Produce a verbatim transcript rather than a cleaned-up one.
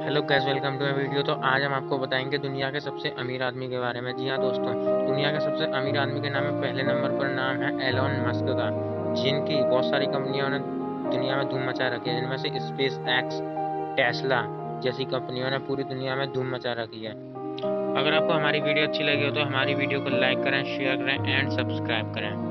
Hello guys, welcome to my video. तो आज हम आपको बताएंगे दुनिया के सबसे अमीर आदमी के बारे में। जी हाँ दोस्तों, दुनिया के सबसे अमीर आदमी के नाम में पहले नंबर पर नाम है एलोन मस्क का, जिनकी बहुत सारी कंपनियों ने दुनिया में धूम मचा रखी है, जिनमें से स्पेस एक्स, टेस्ला जैसी कंपनियों ने पूरी दुनिया में धूम मचा रखी है। अगर आपको हमारी वीडियो अच्छी लगी हो तो हमारी वीडियो को लाइक करें, शेयर करें एंड सब्सक्राइब करें।